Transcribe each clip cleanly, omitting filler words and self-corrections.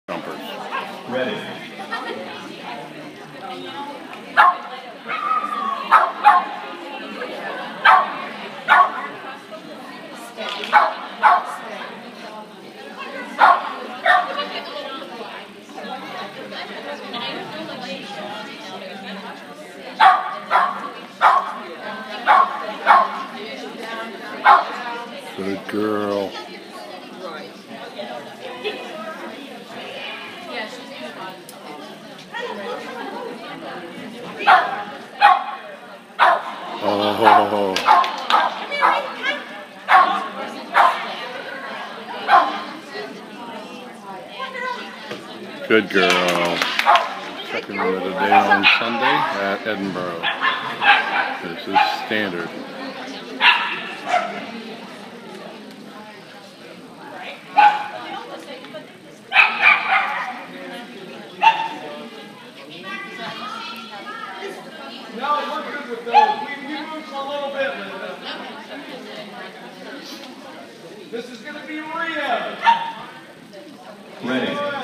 Jumpers. Ready. Good girl. Oh. Good girl. Second run of the day on Sunday at Edinburgh. This is standard. No, we're good with those. We moved a little bit with them. This is going to be Rio. Ready.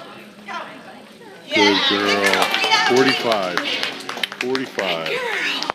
Good girl. 45.